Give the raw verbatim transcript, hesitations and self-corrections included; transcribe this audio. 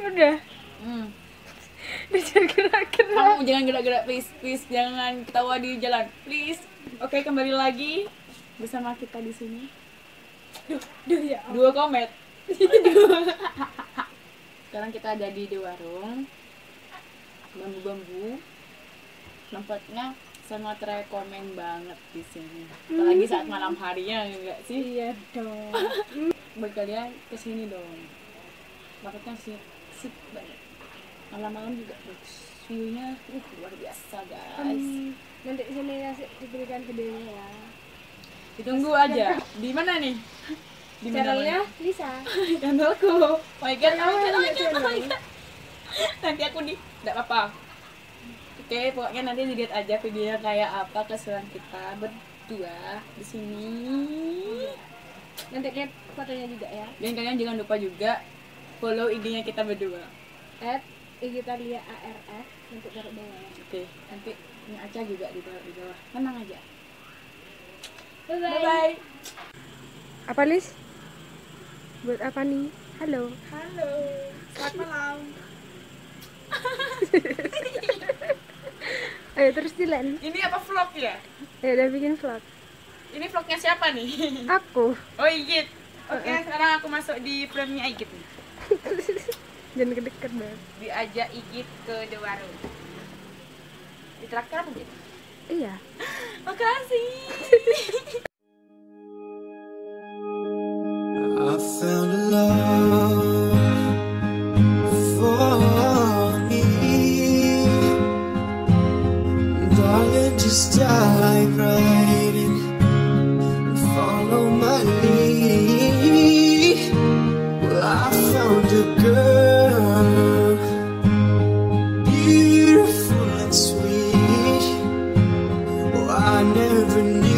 Udah. Hmm. Jangan gerak-gerak. Kamu jangan gerak-gerak please, please jangan ketawa di jalan, please. Oke, kembali lagi bersama kita di sini. Duh, duh ya. Dua komet. Sekarang kita ada di, di warung bambu-bambu. Tempatnya sangat rekomen banget di sini. Apalagi saat malam harinya, enggak sih? Iya dong. Buat kalian kesini dong. Tempatnya sih sip banget. Malam-malam juga bagus. View-nya uh, luar biasa guys. Um, nanti sini nasi diberikan videonya ya. Ditunggu aja. Di mana nih? Di mana? Channelnya Lisa. Channelku. Oh my god, Channel, oh my god, oh my god, channel. oh my god. Nanti aku di, enggak apa-apa. Oke, pokoknya nanti dilihat aja videonya kayak apa keseruan kita berdua di sini. Nanti lihat fotonya juga ya. Dan kalian jangan lupa juga follow I G-nya kita berdua. At Igitalia A R F untuk taruh bawah ya. Oke, nanti ini aja juga di bawah, di bawah. Tenang aja. Bye bye. Bye bye. Apa Lis? Buat apa nih? Halo. Halo. Selamat malam. Ayo terus Dilan. Ini apa vlog ya? Ya udah bikin vlog. Ini vlognya siapa nih? Aku. Oh Igit. Oke, sekarang aku masuk di frame-nya Igit nih. Jangan deket-deket banget. Diajak Igit ke The Warung. Ditraktir apa Igit? Iya. Makasih. I found a love for me. Darling, just dive right in and follow my lead. Well, I found a girl, beautiful and sweet. Oh, I never knew